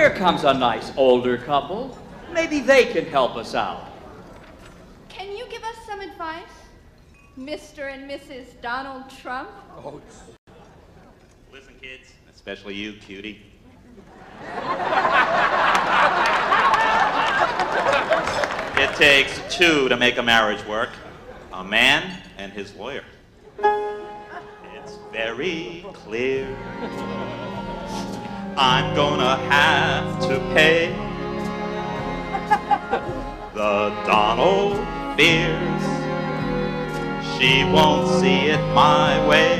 here comes a nice older couple. Maybe they can help us out. Can you give us some advice, Mr. and Mrs. Donald Trump? Oh. Listen, kids, especially you, cutie. It takes two to make a marriage work. A man and his lawyer. It's very clear. I'm gonna have to pay the Donald fears. She won't see it my way.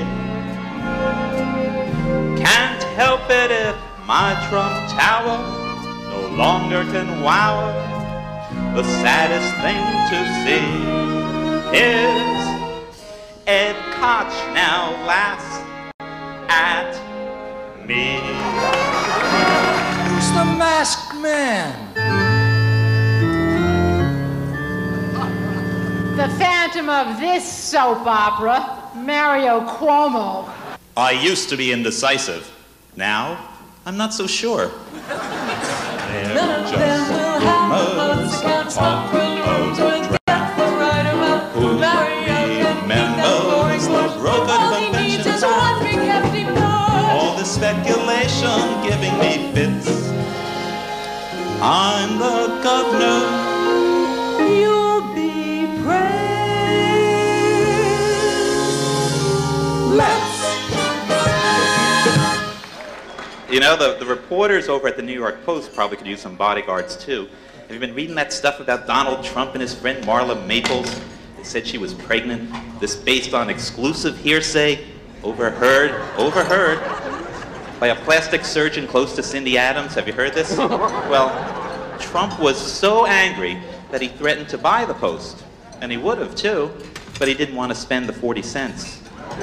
Can't help it if my Trump Tower no longer can wow her. The saddest thing to see is Ed Koch now laughs at me. Who's the masked man? The phantom of this soap opera, Mario Cuomo. I used to be indecisive. Now, I'm not so sure. They're just rumors upon the draft. Who remembers the broken conventions? All the speculation giving me fits. I'm the governor. You'll be praised. Let's. You know, the reporters over at the New York Post probably could use some bodyguards too. Have you been reading that stuff about Donald Trump and his friend Marla Maples? They said she was pregnant. This based on exclusive hearsay, overheard by a plastic surgeon close to Cindy Adams. Have you heard this? Well, Trump was so angry that he threatened to buy the Post. And he would have too, but he didn't want to spend the 40 cents.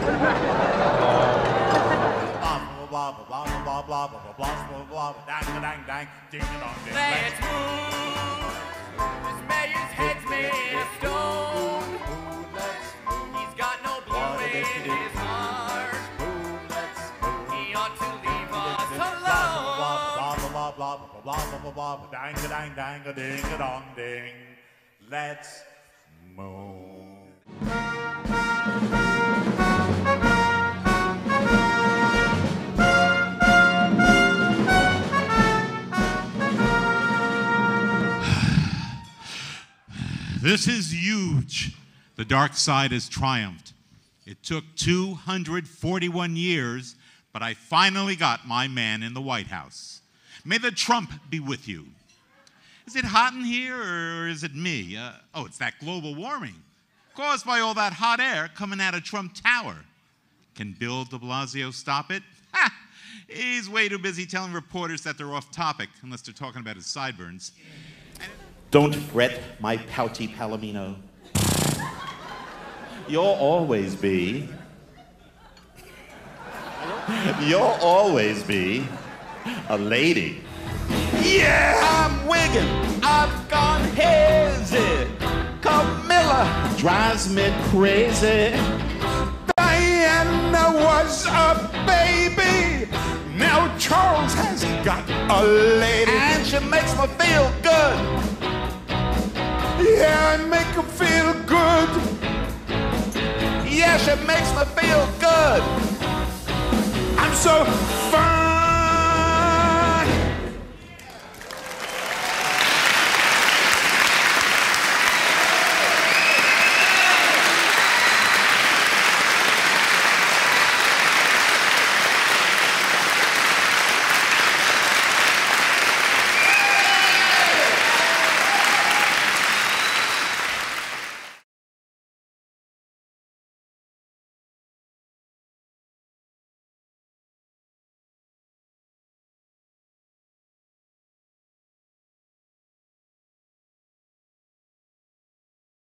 Let's move. This mayor's head's made of stone. He's got no blue in his heart. He ought to leave us alone. Let's move. This is huge. The dark side has triumphed. It took 241 years, but I finally got my man in the White House. May the Trump be with you. Is it hot in here, or is it me? Oh, it's that global warming caused by all that hot air coming out of Trump Tower. Can Bill de Blasio stop it? Ha! He's way too busy telling reporters that they're off topic, unless they're talking about his sideburns. Don't fret, my pouty Palomino. You'll always be a lady. Yeah, I'm wiggin', I've gone hazy. Camilla drives me crazy. Diana was a baby. Now Charles has got a lady. And she makes me feel good. Yeah, I make her feel good. Yeah, she makes me feel good. I'm so firm.